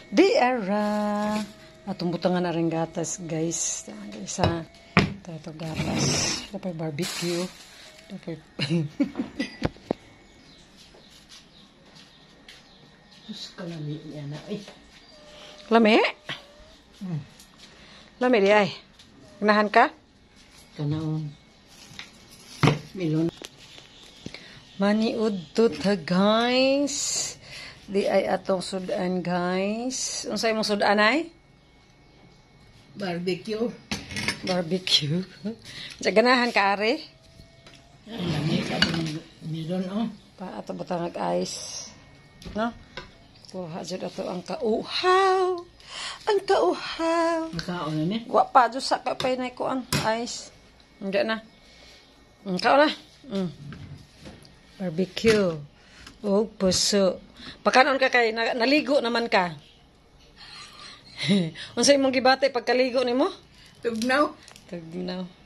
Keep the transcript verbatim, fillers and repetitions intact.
Di ara. Atong butangan na rin gatas, guys. Isa. Ito gatas. Dapat barbecue. Dapat... Sus, kalami niya na. Ay. Lami? Hmm. Lami di ay. Ganahan ka? Kanang milon. Maniud to ta, guys. Di ay atong sudan, guys. Unsay mong sudan ay? Barbecue. Barbecue. Sa ganahan ka, are? Ang lami ka ng milon, oh. Pa ato butangag ice. No? Kuha jud ato ang kauhaw. Ang kauhaw. Makaon na ni. Wa pa jud sa kapay na ko ang ice. Hindi na. Mm, kao na. Mm. Barbecue. O puso. Pakanon ka kay na, naligo naman ka. Unsay imong gibate pagkaligo nimo? Tugnaw. Tugnaw.